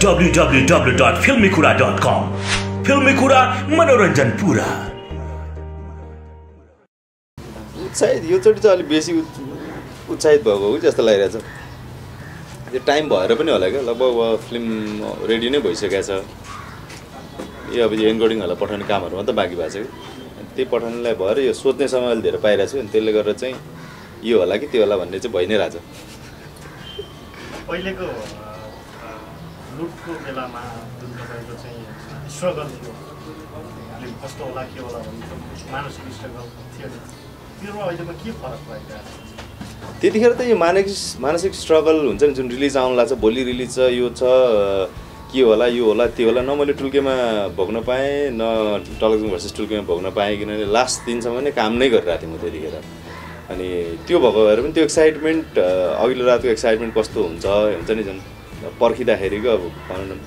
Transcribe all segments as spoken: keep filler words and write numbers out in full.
W W W dot Filmykura dot com. Filmykura मनोरञ्जन पुरा। उत्साहित योचोटि चाहिँ अलिक बेसी उत्साहित भएको हो जस्तो लागिरहेछ। यो टाइम भएर पनि होला क्या, लगभग फिल्म रेडी नै भइसकेको छ। यो अब एन्कोडिङहरूलाई पठाउने कामहरू मात्रै बाँकी भएको छ कि त्यही पठाउनेलाई भएर यो सोध्ने समय अहिले धेरै पाइरहेको छु अनि त्यसले गर्दा चाहिँ यो होला कि त्यो होला भन्ने चाहिँ भइ नै रहेछ। पहिलेको लुटको बेलामा जुन तपाईँको चाहिँ स्ट्रगल थियो, फिल्म कस्तो होला के होला भन्ने मानसिक स्ट्रगल थियो नि, त्योमा अहिलेमा के फरक भइरहेको छ? त्यतिखेर त यो मानसिक मानसिक स्ट्रगल हुन्छ नि, जुन रिलिज आउनु लाग्छ, भोलि रिलिज छ, यो छ, के होला यो होला त्यो होला, न मैले टुल्केमा भोग्न पाएँ न टलक्सुङ भर्सेस टुल्केमा भोग्न पाएँ, किनभने लास्ट दिनसम्म नै काम नै गरिरहेको थिएँ म त्यतिखेर। अनि त्यो भएको भएर पनि त्यो एक्साइटमेन्ट, अघिल्लो रातको एक्साइटमेन्ट कस्तो हुन्छ हुन्छ नि, जुन पर्खिँदाखेरिको अब भनौँ न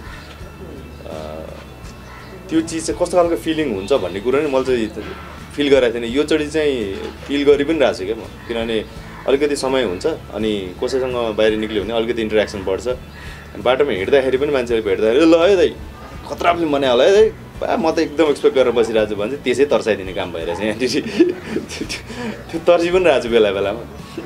त्यो चिज चाहिँ कस्तो खालको फिलिङ हुन्छ भन्ने कुरो नै मैले चाहिँ फिल गरेको थिएँ। योचोटि चाहिँ फिल गरि पनि रहेको छु क्या म, किनभने अलिकति समय हुन्छ अनि कसैसँग बाहिर निक्ल्यो भने अलिकति इन्टरेक्सन बढ्छ। अनि बाटोमा हिँड्दाखेरि पनि मान्छेले भेट्दाखेरि ल है दाइ खतरा फिल्म बनायो होला है दाइ, म त एकदम एक्सपेक्ट गरेर बसिरहेको छु भने चाहिँ त्यसै तर्साइदिने काम भइरहेछ यहाँनिर। त्यो तर्सी पनि रहेको छु बेला बेलामा।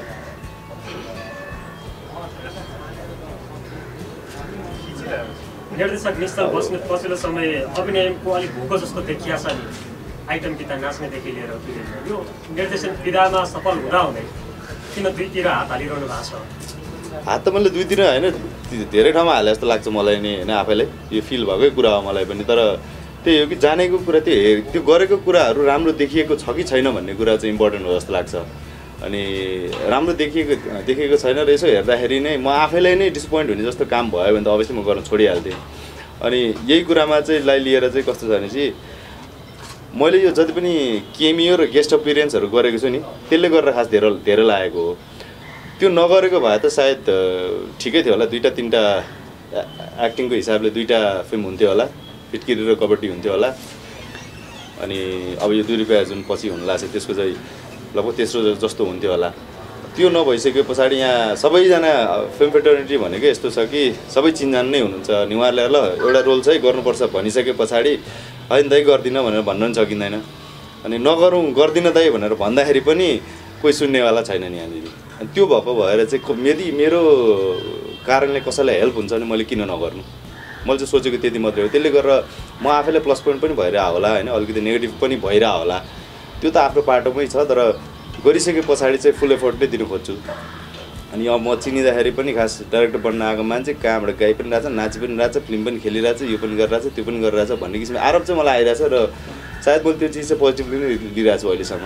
निर्देशक निश्चल बस्नेत पछिल्लो समय अभिनयको अलिक भोको जस्तो देखिया छ नि, आइटम गीत नाच्नेदेखि लिएर यो निर्देशन विधामा सफल हुँदा हुँदै किन दुईतिर हात हालिरहनु भएको छ? हात त मैले दुईतिर होइन धेरै ठाउँमा हाले जस्तो लाग्छ मलाई नि होइन, आफैलाई यो फिल भएकै कुरा हो मलाई पनि। तर त्यही हो कि जानेको कुरा त्यो हे त्यो गरेको कुराहरू राम्रो देखिएको छ कि छैन भन्ने कुरा चाहिँ इम्पोर्टेन्ट हो जस्तो लाग्छ। अनि राम्रो देखिएको देखेको छैन र यसो हेर्दाखेरि नै म आफैलाई नै डिसपोइन्ट हुने जस्तो काम भयो भने त अवश्य म गर्न छोडिहाल्थेँ। अनि यही कुरामा चाहिँ लाई लिएर चाहिँ कस्तो छ भने चाहिँ मैले यो जति पनि केमियो र गेस्ट अपियरेन्सहरू गरेको छु नि, त्यसले गरेर खास धेरै धेरै लागेको हो। त्यो नगरेको भए त सायद ठिकै थियो होला, दुईवटा तिनवटा एक्टिङको हिसाबले दुईवटा फिल्म हुन्थ्यो होला, फिटकिरी र कबड्डी हुन्थ्यो होला। अनि अब यो दुई रुपियाँ जुन पछि हुनु लाग्छ त्यसको चाहिँ लगभग तेस्रो जस्तो हुन्थ्यो होला। त्यो नभइसके पछाडि यहाँ सबैजना फिल्म फेटर्निटी भनेको यस्तो छ कि सबै चिनजान नै हुनुहुन्छ नि। उहाँहरूले ल एउटा रोल चाहिँ गर्नुपर्छ भनिसके पछाडि होइन दाइ गर्दिनँ भनेर भन्न पनि सकिँदैन। अनि नगरौँ गर्दिनँ दाइ भनेर भन्दाखेरि पनि कोही सुन्नेवाला छैन नि यहाँनिर। अनि त्यो भएको भएर चाहिँ यदि मेरो कारणले कसैलाई हेल्प हुन्छ भने मैले किन नगर्नु, मैले चाहिँ सोचेको त्यति मात्रै हो। त्यसले गरेर म आफैलाई प्लस पोइन्ट पनि भइरहेको होला होइन, अलिकति नेगेटिभ पनि भइरहेको होला, त्यो त आफ्नो पाटोमै छ। तर गरिसके पछाडि चाहिँ फुल एफोर्ट नै दिनु खोज्छु। अनि अब म चिनिँदाखेरि पनि खास डाइरेक्टर बन्न आएको मान्छे कहाँबाट गाई पनि रहेछ, नाची पनि रहेछ, फिल्म पनि खेलिरहेछ, यो पनि गरिरहेछ, त्यो पनि गरिरहेछ भन्ने किसिमको आरोप चाहिँ मलाई आइरहेछ। र सायद मैले त्यो चिज चाहिँ पोजिटिभली नै लिइरहेको छु अहिलेसम्म।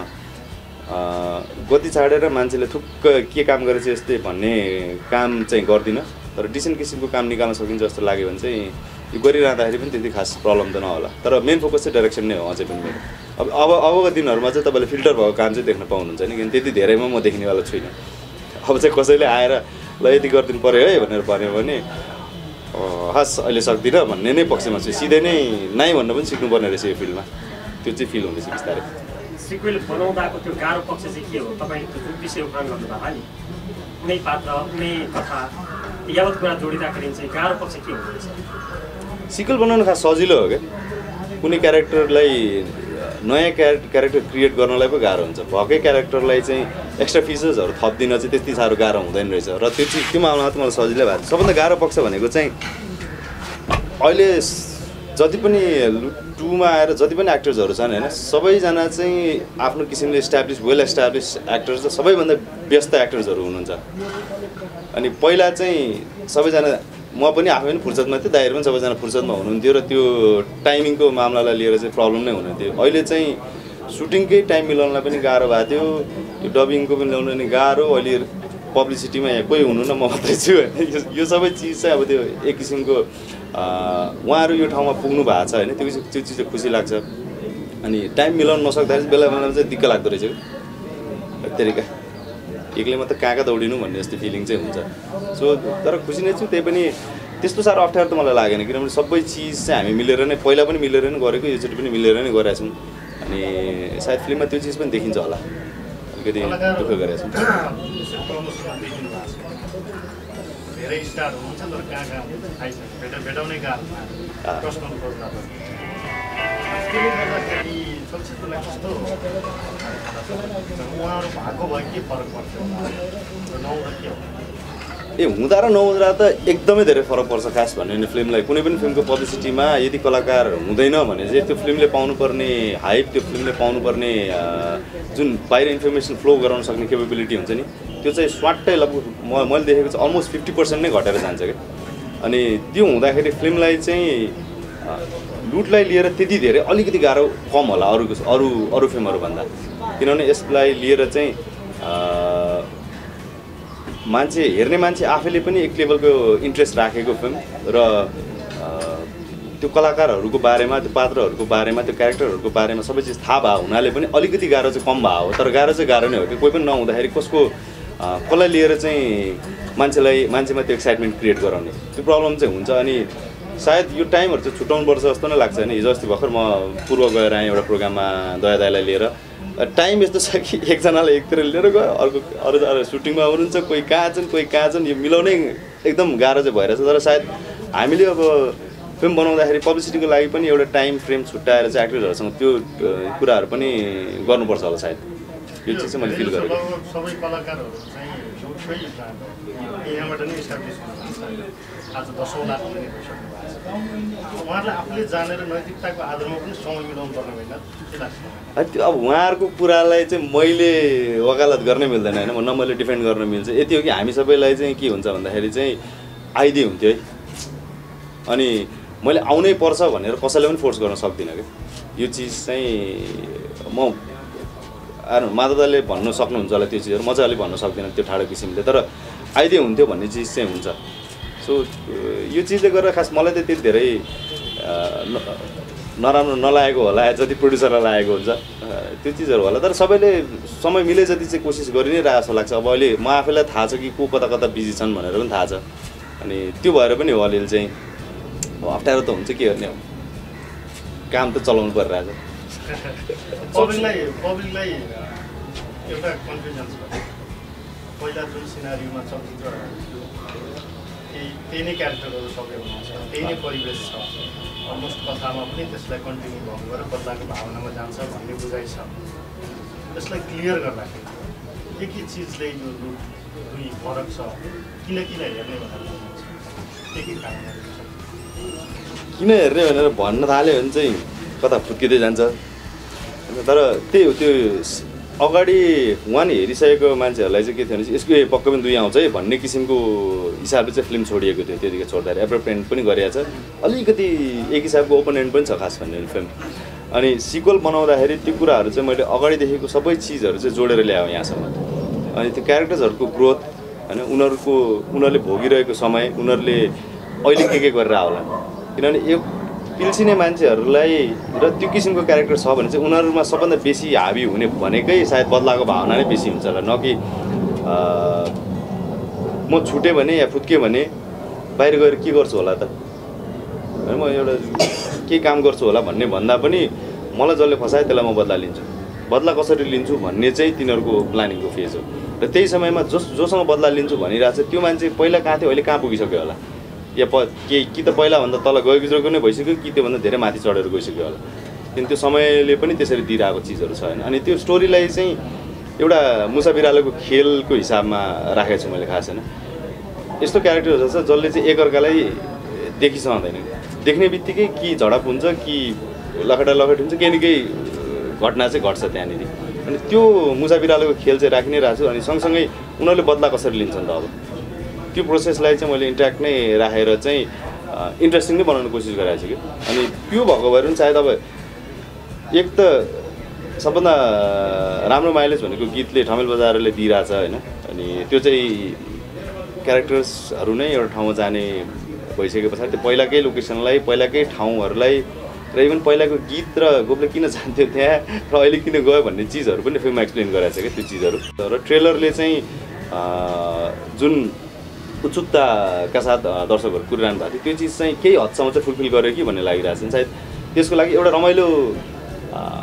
गति छाडेर मान्छेले थुक्क के काम गरेछ यस्तै भन्ने काम चाहिँ गर्दिनँ, तर डिसेन्ट किसिमको काम निकाल्न सकिन्छ जस्तो लाग्यो भने चाहिँ यो गरिरहँदाखेरि पनि त्यति खास प्रब्लम त नहोला। तर मेन फोकस चाहिँ डाइरेक्सन नै हो अझै पनि मेरो। अब अब अबको दिनहरूमा चाहिँ तपाईँले फिल्टर भएको काम चाहिँ देख्न पाउनुहुन्छ नि, किन त्यति धेरैमा म देख्नेवाला छुइनँ। अब चाहिँ कसैले आएर ल यति गरिदिनु पऱ्यो है भनेर भन्यो भने हस् अहिले सक्दिनँ भन्ने नै पक्षमा चाहिँ सिधै नै नाइ भन्न पनि सिक्नुपर्ने रहेछ यो फिल्डमा, त्यो चाहिँ फिल हुँदैछ बिस्तारै। सिक्वेल बनाउँदाको त्यो गाह्रो पक्ष चाहिँ के हो? तपाईँ जुन विषय उखान गर्नुभएको नि, कुनै पात्र कुनै कथा यावत कुरा जोडिँदाखेरि चाहिँ गाह्रो पक्ष के हुँदैछ? सिक्वेल बनाउनु खास सजिलो हो क्या, कुनै क्यारेक्टरलाई नयाँ क्यारे क्यारेक्टर क्रिएट गर्नलाई पो गाह्रो हुन्छ। भएकै क्यारेक्टरलाई चाहिँ एक्स्ट्रा फिचर्सहरू थपिदिन चाहिँ त्यति साह्रो गाह्रो हुँदैन रहेछ। र त्यो चिज त्यो मामलामा त मलाई सजिलै भएको छ। सबभन्दा गाह्रो पक्ष भनेको चाहिँ अहिले जति पनि टुमा आएर जति पनि एक्टर्सहरू छन् होइन, सबैजना चाहिँ आफ्नो किसिमले इस्टाब्लिस वेल इस्टाब्लिस एक्टर्स र सबैभन्दा व्यस्त एक्टर्सहरू हुनुहुन्छ। अनि पहिला चाहिँ सबैजना म पनि आफै पनि फुर्सदमा थिएँ, दाइहरू पनि सबैजना फुर्सदमा हुनुहुन्थ्यो र त्यो टाइमिङको मामलालाई लिएर चाहिँ प्रब्लम नै हुनुहुन्थ्यो। अहिले चाहिँ सुटिङकै टाइम मिलाउनलाई पनि गाह्रो भएको थियो, यो डबिङको पनि ल्याउनु पनि गाह्रो, अहिले पब्लिसिटीमा यहाँ कोही हुनु न म मात्रै छु होइन। यो सबै चिज चाहिँ अब त्यो एक किसिमको उहाँहरू यो ठाउँमा पुग्नु भएको छ होइन, त्यो त्यो चिज चाहिँ खुसी लाग्छ। अनि टाइम मिलाउन नसक्दाखेरि बेला बेलामा चाहिँ दिक्क लाग्दो रहेछ कि तरिका एक्लै मात्रै कहाँ कहाँ दौडिनु भन्ने जस्तो फिलिङ चाहिँ हुन्छ। सो तर खुसी नै छु। त्यही पनि त्यस्तो साह्रो अप्ठ्यारो त मलाई लागेन, किनभने सबै चिज चाहिँ हामी मिलेर नै पहिला पनि मिलेर नै गरेको, योचोटि पनि मिलेर नै गरेका छौँ। अनि सायद फिल्ममा त्यो चिज पनि देखिन्छ होला, अलिकति दुःख गरेका छौँ। धेरै स्टार हुनुहुन्छ तर कहाँ कहाँ आइसक्यो भेट भेटाउनै गाह्रो प्रश्न खोज्दा त्यसले गर्दाखेरि चलचित्रलाई कस्तो उहाँहरू भएको भए के फरक पर्छ नहुँदा के हो ए हुँदा र नहुँदा त एकदमै धेरै फरक पर्छ खास भन्यो भने फिल्मलाई कुनै पनि फिल्मको पब्लिसिटीमा यदि कलाकार हुँदैन भने चाहिँ त्यो फिल्मले पाउनुपर्ने हाइप त्यो फिल्मले पाउनुपर्ने जुन बाहिर इन्फर्मेसन फ्लो गराउन सक्ने केपेबिलिटी हुन्छ नि त्यो चाहिँ स्वाट्टै लगभग म मैले देखेको चाहिँ अलमोस्ट फिफ्टी पर्सेन्ट नै घटेर जान्छ क्या अनि त्यो हुँदाखेरि फिल्मलाई चाहिँ लुटलाई लिएर त्यति धेरै अलिकति गाह्रो कम होला अरूको अरू अरू फिल्महरूभन्दा किनभने यसलाई लिएर चाहिँ मान्छे हेर्ने मान्छे आफैले पनि एक लेभलको इन्ट्रेस्ट राखेको फिल्म र त्यो कलाकारहरूको बारेमा त्यो पात्रहरूको बारेमा त्यो क्यारेक्टरहरूको बारेमा सबै चिज थाहा भएको हुनाले पनि अलिकति गाह्रो चाहिँ कम भएको हो तर गाह्रो चाहिँ गाह्रो नै हो कि कोही पनि नहुँदाखेरि कसको कसलाई लिएर चाहिँ मान्छेलाई मान्छेमा त्यो एक्साइटमेन्ट क्रिएट गराउने त्यो प्रब्लम चाहिँ हुन्छ अनि सायद यो टाइमहरू चाहिँ छुट्याउनुपर्छ जस्तो नै लाग्छ होइन हिजो अस्ति भर्खर म पूर्व गएर आएँ एउटा प्रोग्राममा दया दाइलाई लिएर टाइम यस्तो छ कि एकजनालाई एकतिर लिएर गयो अर्को अरू अरू सुटिङमा हुनुहुन्छ कोही कहाँ छन् कोही कहाँ छन् यो मिलाउनै एकदम गाह्रो चाहिँ भइरहेछ तर सायद हामीले अब फिल्म बनाउँदाखेरि पब्लिसिटीको लागि पनि एउटा टाइम फ्रेम छुट्याएर चाहिँ एक्टरहरूसँग त्यो कुराहरू पनि गर्नुपर्छ होला सायद यो चिज चाहिँ मैले फिल गरेको सबै कलाकारहरू चाहिँ एउटै यहाँबाट नै इस्टाब्लिस आज दसौँ लाख पनि भइसक्नु भएको छ उहाँहरूले आफूले जानेर नैतिकताको आधारमा पनि समय मिलाउनु पर्ने होइन के लाग्छ त्यो अब उहाँहरूको कुरालाई चाहिँ मैले वकालत गर्नै मिल्दैन होइन न मैले डिफेन्ड गर्न मिल्छ यति हो कि हामी सबैलाई चाहिँ के हुन्छ भन्दाखेरि चाहिँ आइदिए हुन्थ्यो है अनि मैले आउनै पर्छ भनेर कसैले पनि फोर्स गर्न सक्दिनँ कि यो चिज चाहिँ म आएर माधवदाले भन्न सक्नुहुन्छ होला त्यो चिजहरू म चाहिँ अलिक भन्न सक्दिनँ त्यो ठाडो किसिमले तर आइदिए हुन्थ्यो भन्ने चिज चाहिँ हुन्छ सो यो चिजले गर्दा खास मलाई त त्यति धेरै नराम्रो नलागेको होला जति प्रड्युसरलाई लागेको हुन्छ त्यो चिजहरू होला तर सबैले समय मिले जति चाहिँ कोसिस गरि नै रहेको जस्तो लाग्छ अब अहिले म आफैलाई थाहा छ कि को कता कता बिजी छन् भनेर पनि थाहा छ अनि त्यो भएर पनि हो अलिअलि चाहिँ अप्ठ्यारो त हुन्छ के गर्ने काम त चलाउनु परिरहेछ पब्लिकलाई पब्लिकलाई एउटा कन्फ्युजन छ पहिला जुन सिनारीमा चलचित्र त्यही त्यही नै क्यारेक्टरहरू सबै हुनुहुन्छ त्यही नै परिवेश छ अलमोस्ट कथामा पनि त्यसलाई कन्टिन्यू भएको भएर बदलाको भावनामा जान्छ भन्ने बुझाइ छ त्यसलाई क्लियर गर्दाखेरि के के चिजले यो रुट दुई फरक छ किन किन हेर्ने भनेर के के कारणहरू किन हेर्ने भनेर भन्न थाल्यो भने चाहिँ कता फुत्किँदै जान्छ तर त्यही हो त्यो अगाडि वान हेरिसकेको मान्छेहरूलाई चाहिँ के थियो भने यसको पक्कै पनि दुई आउँछ है भन्ने किसिमको हिसाबले चाहिँ फिल्म छोडिएको थियो त्यतिखेर छोड्दाखेरि एप्रोप्रिएट पनि गरिएको छ अलिकति एक हिसाबको ओपोनेन्ट पनि छ खास भन्ने फिल्म अनि सिक्वल बनाउँदाखेरि त्यो कुराहरू चाहिँ मैले अगाडिदेखिको सबै चिजहरू चाहिँ जोडेर ल्याएँ यहाँसम्म अनि त्यो क्यारेक्टर्सहरूको ग्रोथ होइन उनीहरूको उनीहरूले भोगिरहेको समय उनीहरूले अहिले के के गरेर होला किनभने यो पिल्सिने मान्छेहरूलाई र त्यो किसिमको क्यारेक्टर छ भने चाहिँ उनीहरूमा सबभन्दा बेसी हाबी हुने भनेकै सायद बदलाको भावना नै बेसी हुन्छ होला न कि म छुटेँ भने या फुत्केँ भने बाहिर गएर के गर्छु होला त है म एउटा के काम गर्छु होला भन्ने भन्दा पनि मलाई जसले फसायो त्यसलाई म बदला लिन्छु बदला कसरी लिन्छु भन्ने चाहिँ तिनीहरूको प्लानिङको फेज हो र त्यही समयमा जस जोसँग बदला लिन्छु भनिरहेको छ त्यो मान्छे पहिला कहाँ थियो अहिले कहाँ पुगिसक्यो होला या प के कि त पहिलाभन्दा तल गइसकेको नै भइसक्यो कि त्योभन्दा धेरै माथि चढेर गइसक्यो होला किन त्यो समयले पनि त्यसरी दिइरहेको चिजहरू छ होइन अनि त्यो स्टोरीलाई चाहिँ एउटा मुसा बिरालोको खेलको हिसाबमा राखेको छु मैले खास होइन यस्तो क्यारेक्टरहरू छ जसले चाहिँ एकअर्कालाई देखिसक्दैन देख्ने बित्तिकै कि झडप हुन्छ कि लखेटा लखेट हुन्छ केही न केही घटना चाहिँ घट्छ त्यहाँनिर अनि त्यो मुसा बिरालोको खेल चाहिँ राखि नै रहेको छु अनि सँगसँगै उनीहरूले बदला कसरी लिन्छन् त अब त्यो प्रोसेसलाई चाहिँ मैले इन्ट्याक्ट नै राखेर चाहिँ इन्ट्रेस्टिङ नै बनाउनु कोसिस गरेको छु कि अनि त्यो भएको भएर पनि सायद अब एक त सबभन्दा राम्रो माइलेज भनेको गीतले ठमेल बजारले दिइरहेछ होइन अनि त्यो चाहिँ क्यारेक्टर्सहरू नै एउटा ठाउँमा जाने भइसके पछाडि त्यो पहिलाकै लोकेसनलाई पहिलाकै ठाउँहरूलाई र इभन पहिलाको गीत र गोपले किन जान्थ्यो त्यहाँ र अहिले किन गयो भन्ने चिजहरू पनि फिल्ममा एक्सप्लेन गराएको छ क्या त्यो चिजहरू र ट्रेलरले चाहिँ जुन उत्सुकताका साथ दर्शकहरू कुरिरहनु भएको थियो त्यो चिज चाहिँ केही हदसम्म चाहिँ फुलफिल गर्यो कि भन्ने लागिरहेको छ सायद त्यसको लागि एउटा रमाइलो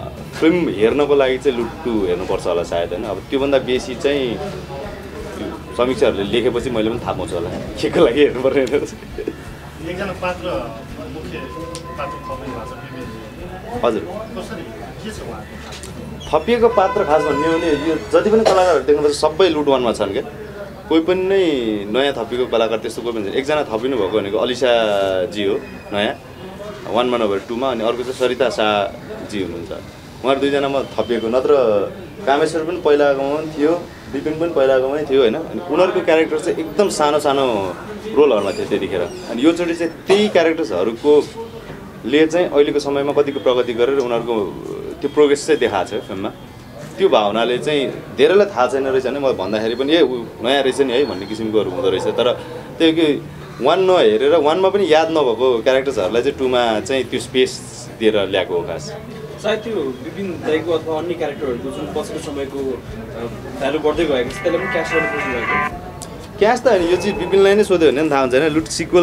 फिल्म हेर्नको लागि चाहिँ लुट्टु हेर्नुपर्छ होला सायद होइन अब त्योभन्दा बेसी चाहिँ समीक्षाहरूले लेखेपछि मैले पनि थाहा पाउँछु होला के को लागि हेर्नुपर्ने रहेछ। एकजना पात्र मुख्य पात्र थपिनु भएको छ विवेकजी। हजुर कसरी के छ उहाँको थपिएको पात्र खास भन्ने हो भने यो जति पनि कलाकारहरू देख्नुपर्छ सबै लुट वानमा छन् क्या। कोही पनि नै नयाँ थपिएको कलाकार त्यस्तो कोही पनि छैन। एकजना थपिनु भएको भनेको अलिसाजी हो नयाँ वानमा नभएर टूमा, अनि अर्को चाहिँ सरिता शाहजी हुनुहुन्छ। उहाँहरू दुईजनामा थपिएको, नत्र कामेश्वर पनि पहिलाकोमा पनि थियो, विपिन पनि पहिलाकोमै थियो होइन। अनि उनीहरूको क्यारेक्टर चाहिँ एकदम सानो सानो रोलहरूमा थियो त्यतिखेर। अनि योचोटि चाहिँ त्यही क्यारेक्टर्सहरूको ले चाहिँ अहिलेको समयमा कतिको प्रगति गरेर उनीहरूको त्यो प्रोग्रेस चाहिँ देखाएको छ फिल्ममा। त्यो भावनाले चाहिँ धेरैलाई थाहा छैन रहेछ भने म भन्दाखेरि पनि ए नयाँ रहेछ नि है भन्ने किसिमकोहरू हुँदो रहेछ। तर त्यो कि वान नहेरेर वानमा पनि याद नभएको क्यारेक्टर्सहरूलाई चाहिँ टूमा चाहिँ त्यो स्पेस दिएर ल्याएको हो खास। सायद त्यो विपिन दाइको अथवा अन्य क्यारेक्टरहरूको जुन पछिल्लो समयको भ्यालु बढ्दै गएको छ त्यसलाई पनि क्यास गर्नु खोज्नु भएको क्यास त होइन, यो चाहिँ विपिनलाई नै सोध्यो भने पनि थाहा हुन्छ होइन। लुट सिक्वल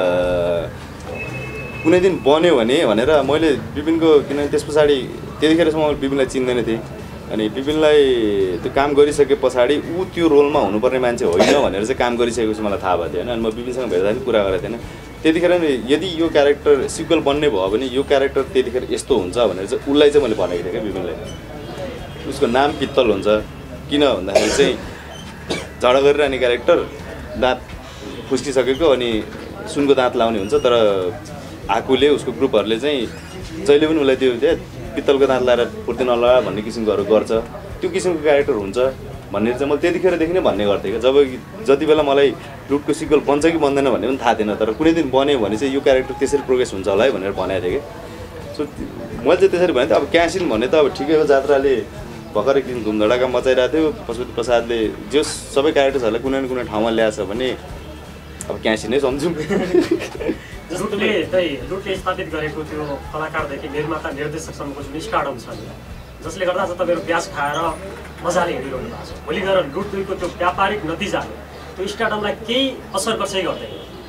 कुनै दिन बन्यो भने भनेर मैले विपिनको, किनभने त्यस पछाडि त्यतिखेरसम्म विपिनलाई चिन्दैन थिएँ। अनि विपिनलाई त्यो काम गरिसके पछाडि ऊ त्यो रोलमा हुनुपर्ने मान्छे होइन भनेर चाहिँ काम गरिसकेपछि मलाई थाहा भएको थियो होइन। अनि म विपिनसँग भेट्दा पनि कुरा गरेको थिएन। त्यतिखेर नि यदि यो क्यारेक्टर सिक्वल बन्ने भयो भने यो क्यारेक्टर त्यतिखेर यस्तो हुन्छ भनेर चाहिँ उसलाई चाहिँ मैले भनेको थिएँ क्या विपिनलाई। उसको नाम पित्तल हुन्छ किन भन्दाखेरि चाहिँ झगडा गरिरहने क्यारेक्टर, दाँत फुस्किसकेको अनि सुनको दाँत लाउने हुन्छ। तर आकुले उसको ग्रुपहरूले चाहिँ जहिले पनि उसलाई त्यो पित्तलको दाँत लाएर फुर्ती नलगा भन्ने किसिमकोहरू गर्छ। त्यो किसिमको क्यारेक्टर हुन्छ भन्ने चाहिँ मैले त्यतिखेरदेखि नै भन्ने गर्थेँ क्या। जब जति बेला मलाई लुटको सिक्वल बन्छ कि बन्दैन भन्ने पनि थाहा थिएन। तर कुनै दिन बन्यो भने चाहिँ यो क्यारेक्टर त्यसरी प्रोग्रेस हुन्छ होला है भनेर भनेको थिएँ कि। सो मैले चाहिँ त्यसरी भने त अब क्यासिन भन्ने त अब ठिकै हो, जात्राले भर्खरै किन धुमधडाका मचाइरहेको थियो। पशुपति प्रसादले जो सबै क्यारेक्टर्सहरूलाई कुनै न कुनै ठाउँमा ल्याएछ भने अब क्यासिन नै सम्झौँ। लुटले चाहिँ लुटले स्थापित गरेको त्यो कलाकारदेखि निर्माता निर्देशकसम्मको जुन स्टार्डम छ जसले गर्दा चाहिँ तपाईँहरू ब्याज खाएर मजाले हिँडिरहनु भएको छ। भोलि गएर लुट दुईको त्यो व्यापारिक नतिजाले त्यो स्टार्डमलाई केही असर गर्छ कि गर्दैन?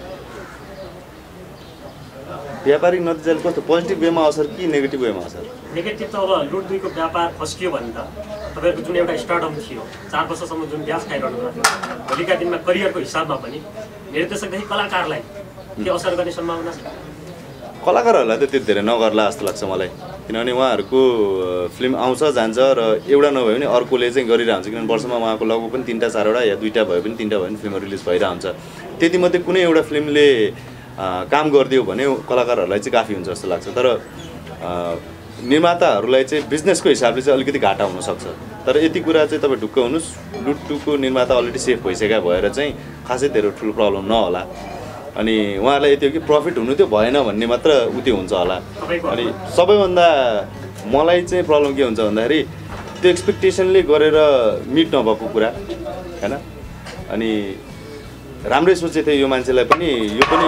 व्यापारिक नतिजाले कस्तो पोजिटिभ वेमा असर कि नेगेटिभ वेमा असर? नेगेटिभ त अब लुट दुईको व्यापार फस्कियो भने त तपाईँहरूको जुन एउटा स्टार्डम थियो चार वर्षसम्म जुन ब्याज खाइरहनु भएको थियो, भोलिका दिनमा करियरको हिसाबमा पनि निर्देशकदेखि कलाकारलाई के असर गर्ने सम्भावना छ? कलाकारहरूलाई त त्यो धेरै नगर्ला जस्तो लाग्छ मलाई। किनभने उहाँहरूको फिल्म आउँछ जान्छ र एउटा नभए पनि अर्कोले चाहिँ गरिरहेको हुन्छ। किनभने वर्षमा उहाँको लगभग पनि तिनवटा चारवटा या दुईवटा भयो भने तिनवटा भयो भने फिल्महरू रिलिज भइरहेको हुन्छ। त्यतिमध्ये कुनै एउटा फिल्मले काम गरिदियो भने कलाकारहरूलाई चाहिँ काफी हुन्छ जस्तो लाग्छ। तर निर्माताहरूलाई चाहिँ बिजनेसको हिसाबले चाहिँ अलिकति घाटा हुनसक्छ। तर यति कुरा चाहिँ तपाईँ ढुक्क हुनुहोस्, लुट टूको निर्माता अलरेडी सेफ भइसकेका भएर चाहिँ खासै धेरै ठुलो प्रब्लम नहोला। अनि उहाँहरूलाई यति हो कि प्रफिट हुनु त्यो भएन भन्ने मात्र उ त्यो हुन्छ होला। अनि सबैभन्दा मलाई चाहिँ प्रब्लम के हुन्छ भन्दाखेरि त्यो एक्सपेक्टेसनले गरेर मिट नभएको कुरा होइन। अनि राम्रै सोचेको थिएँ यो मान्छेलाई पनि यो पनि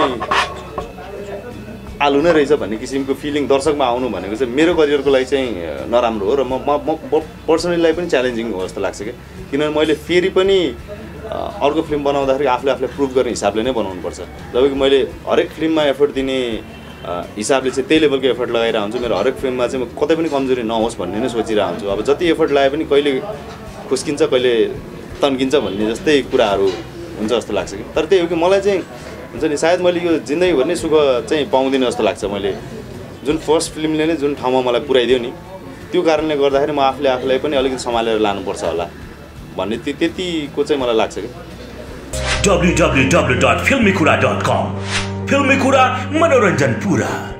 आलु नै रहेछ भन्ने किसिमको फिलिङ दर्शकमा आउनु भनेको चाहिँ मेरो करियरको लागि चाहिँ नराम्रो हो र म म पर्सनलीलाई पनि च्यालेन्जिङ हो जस्तो लाग्छ क्या। किनभने मैले फेरि पनि अर्को फिल्म बनाउँदाखेरि आफूले आफूलाई प्रुभ गर्ने हिसाबले नै बनाउनुपर्छ। जबकि मैले हरेक फिल्ममा एफर्ट दिने हिसाबले चाहिँ त्यही लेभलको एफर्ट लगाइरहेको हुन्छु। मेरो हरेक फिल्ममा चाहिँ म कतै पनि कमजोरी नहोस् भन्ने नै सोचिरहेको हुन्छु। अब जति एफर्ट लगाए पनि कहिले खुस्किन्छ कहिले तन्किन्छ भन्ने जस्तै कुराहरू हुन्छ जस्तो लाग्छ कि। तर त्यही हो कि मलाई चाहिँ हुन्छ नि सायद मैले यो जिन्दगीभर नै सुख चाहिँ पाउँदिनँ जस्तो लाग्छ। मैले जुन फर्स्ट फिल्मले नै जुन ठाउँमा मलाई पुर्याइदियो नि त्यो कारणले गर्दाखेरि म आफूले आफूलाई पनि अलिकति सम्हालेर लानुपर्छ होला भन्ने त्यतिको चाहिँ मलाई लाग्छ कि। डब्ल्यू डब्ल्यू डब्ल्यू डट फिल्मी कुरा डट कम फिल्मी कुरा मनोरञ्जन पुरा।